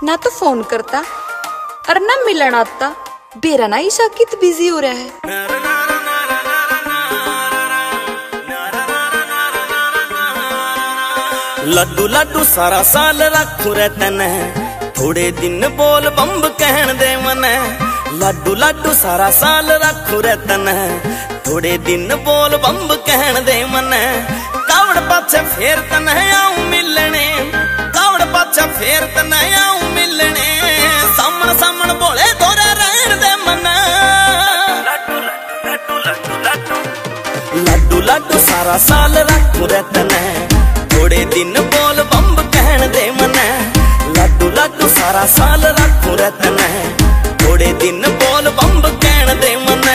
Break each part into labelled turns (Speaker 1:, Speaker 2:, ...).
Speaker 1: ना तो फोन करता और ना मिलन आता। बेरा ना ईशा कित बिजी हो रहा है।
Speaker 2: लड्डू लड्डू सारा साल रखू रे तने, थोड़े दिन बोल बम्ब कहन दे मने। लड्डू लड्डू सारा साल रखू रे तने, थोड़े दिन बोल बम्ब कहन दे मने। कावड़ पाछे फेर तने आऊं मिलने, कावड़ पाछे फेर तने आऊं मिलने। सामन सामन बोले दोरे रहन दे मने। लड्डू लड्डू लड्डू लड्डू लड्डू लड्डू सारा साल रखू रे तने, थोड़े दिन बोल बम्ब कहन दे मने। लड्डू लड्डू सारा साल रखू रे तने, थोड़े दिन बोल बम्ब कहन दे मने।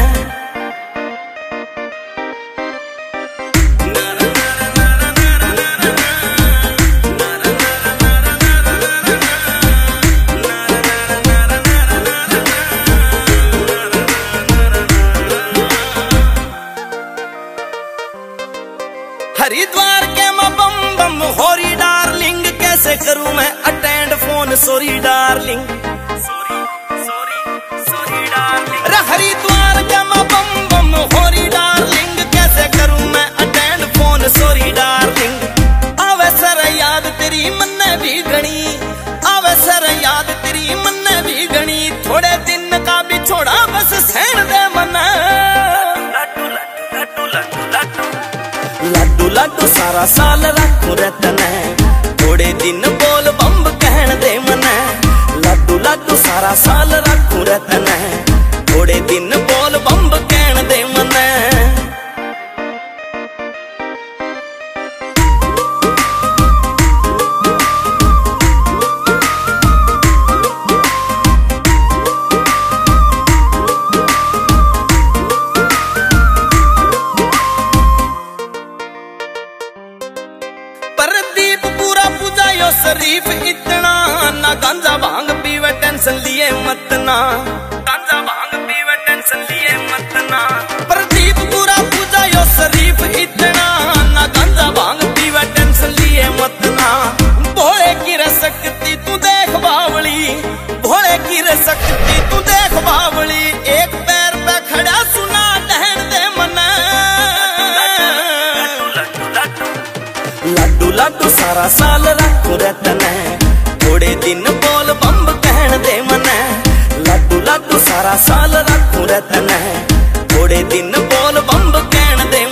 Speaker 2: हरिद्वार के मैं बम बम होरी डार्लिंग, कैसे करूं मैं attend phone sorry darling, sorry sorry sorry darling. रे हरिद्वार के मैं बम बम होरी डार्लिंग, कैसे करूं मैं अटेंड फोन सॉरी डार्लिंग। आवे सर याद तेरी मन्ने भी गणी, आवे सर याद तेरी मन्ने भी गणी। थोड़े दिन का भी छोड़ा बस सहन दे मन्ने। लड्डू लड्डू लड्डू लड्डू लड्डू लड्डू सारा साल रखू रे तने, थोड़े दिन बोल बम्ब कहन दे मने। लड्डू लड्डू सारा साल रखू रे तने, थोड़े दिन बोल बम्ब कहन दे मने। प्रदीप पूरा पुजायो शरीफ इतना, ना गांजा भांग पीवे टेंशन लिए मत ना, गांजा भांग पीवे टेंशन लिए मत ना। प्रदीप पूरा पुजायो शरीफ इतना, ना गांजा भांग पीवे टेंशन लिए मत ना। भोले की रसकती तू देख बावली, भोले की रसकती तू देख बावली। एक पैर पे खड़ा सुना टहन दे मना। लड्डू लड्डू सारा साल रखू रे तने, थोड़े दिन बोल बम्ब कहन दे मने। लड्डू लड्डू सारा साल रखू रे तने, थोड़े दिन बोल बम्ब कहन दे